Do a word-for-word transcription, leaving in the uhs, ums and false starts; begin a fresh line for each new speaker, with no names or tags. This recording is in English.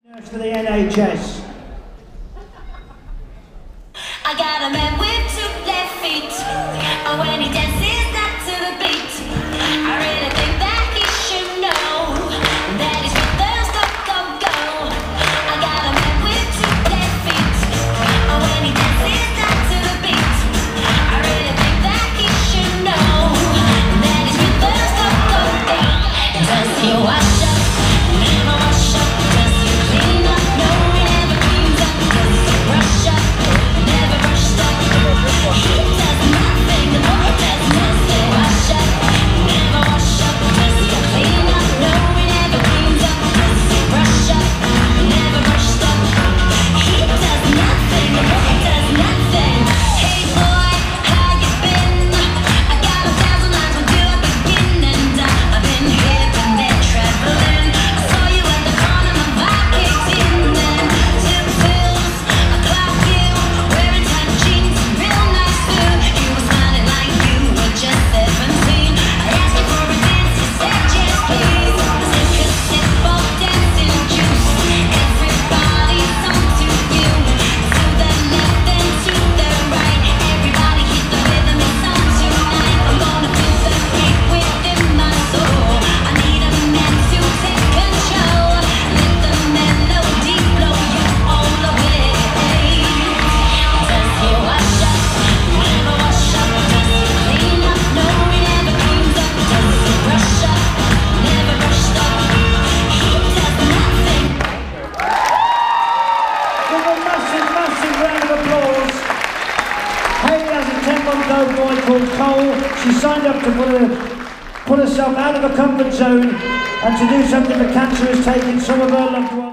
For the N H S.
I got a man with two left feet. Oh, when he dances not to the beat, I really think that he should know that he's with the stop, go, go. I got a man with two left feet. Oh, when he dances not to the beat, I really think that he should know that he's with the stop, go, go. Does he wash up? Never wash up. Does he clean up? No, he never cleans up. Does he brush up? Never brushed up. He does nothing. The boy does nothing. Wash up. Never wash up. Does he clean up? No, he never cleans up. Does he brush up? Never brushed up. He does nothing. The boy does nothing. Hey boy, how you been? I got a thousand lines with you at the beginning. I've been here, been there, traveling. I saw you at the corner, my vibe kicked in. Then two pills, I clocked you, wearing tight jeans and real nice food. You were smiling like you were just seventeen. I asked you for a dance, you said yes please. Sip a sip of dancing juice. Everybody's on to you. To the left and to the right. Everybody hit the rhythm, it's on tonight. I'm gonna feel the beat within my soul. I need a man to take control. Let the melody blow you all away. Does he wash up? Never wash up. Does he clean up? No, he never cleans up. Does he brush up? Never brushed up. He does nothing.
Give a massive, massive round of applause. Hayley has a ten-month-old boy called Cole. She signed up to put, her, put herself out of her comfort zone and to do something for cancer, has taken some of her loved ones.